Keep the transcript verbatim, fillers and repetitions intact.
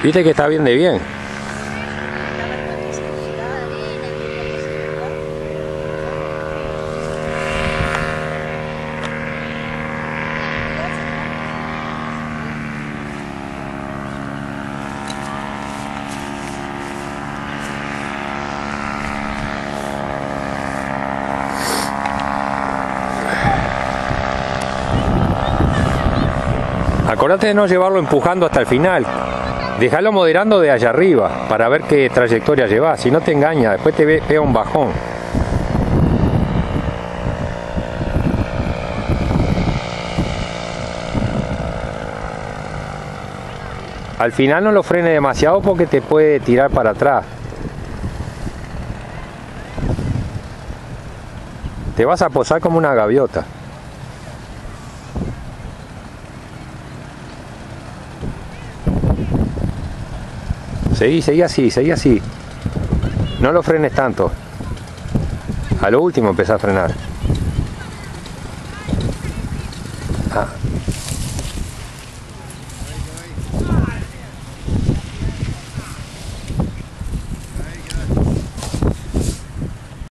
Viste que está bien de bien. Acordate de no llevarlo empujando hasta el final. Déjalo moderando de allá arriba para ver qué trayectoria llevas. Si no te engaña, después te pega un bajón. Al final no lo frene demasiado porque te puede tirar para atrás. Te vas a posar como una gaviota. Seguí, seguí así, seguí así. No lo frenes tanto. A lo último empezá a frenar. Ah.